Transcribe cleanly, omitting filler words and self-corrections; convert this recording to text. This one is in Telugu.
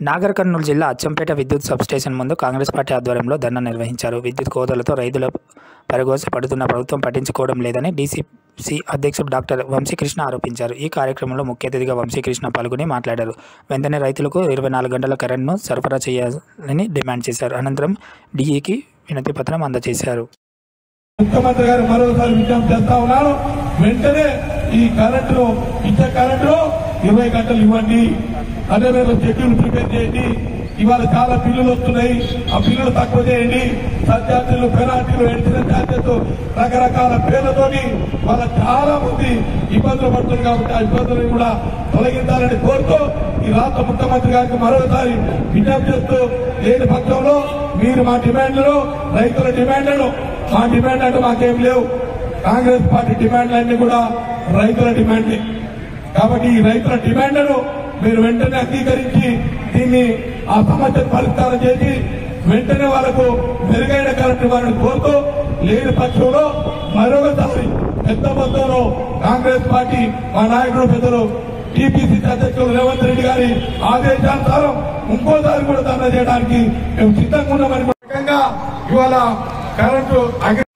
నాగర్ కర్నూలు జిల్లా అచ్చంపేట విద్యుత్ సబ్స్టేషన్ ముందు కాంగ్రెస్ పార్టీ ఆధ్వర్యంలో ధర్నా నిర్వహించారు. విద్యుత్ కోతలతో రైతుల పరగోస పడుతున్న ప్రభుత్వం పట్టించుకోవడం లేదని డీసీసీ అధ్యక్షుడు డాక్టర్ వంశీకృష్ణ ఆరోపించారు. ఈ కార్యక్రమంలో ముఖ్య అతిథిగా వంశీకృష్ణ పాల్గొని మాట్లాడారు. వెంటనే రైతులకు 24 గంటల కరెంట్ను సరఫరా చేయాలని డిమాండ్ చేశారు. అనంతరం డీఈకి వినతి పత్రం అందజేశారు. ముఖ్యమంత్రి గారు మరోసారి విజ్ఞప్తి చేస్తా ఉన్నారు. వెంటనే ఈ కరెంటు ఇచ్చే కరెంటు 20 గంటలు ఇవ్వండి. అదే మీరు షెడ్యూల్ ప్రిపేర్ చేయండి. ఇవాళ చాలా బిల్లులు వస్తున్నాయి, ఆ బిల్లులు తక్కువ చేయండి. సర్ఛార్జీలు, పెనాల్టీలు, ఎడిషనల్ ఛార్జెస్ రకరకాల పేర్లతోని వాళ్ళ చాలా మంది ఇబ్బందులు పడుతుంది. కాబట్టి ఆ ఇబ్బందులను కూడా తొలగించాలని కోరుతూ ఈ రాష్ట్ర ముఖ్యమంత్రి గారికి మరోసారి విజ్ఞప్తి చేస్తూ, లేని పక్షంలో మీరు మా డిమాండ్లను, రైతుల డిమాండ్లను, మా డిమాండ్ అంటూ మాకేం లేవు, కాంగ్రెస్ పార్టీ డిమాండ్లన్నీ కూడా రైతుల డిమాండ్లే. కాబట్టి ఈ రైతుల డిమాండ్లను మీరు వెంటనే అంగీకరించి దీన్ని ఆ సమస్యను పరిష్కారం చేసి వెంటనే వాళ్లకు మెరుగైన కరెంటు ఇవ్వాలని కోరుతూ, లేని పక్షంలో మరొకసారి పెద్ద మొత్తంలో కాంగ్రెస్ పార్టీ మా నాయకుడు పెద్దలు టీపీసీ అధ్యక్షులు రేవంత్ రెడ్డి గారి ఆదేశానుసారం ఇంకోసారి కూడా ధర్నా చేయడానికి మేము సిద్ధంగా ఉన్నామని ఇవాళ కరెంటు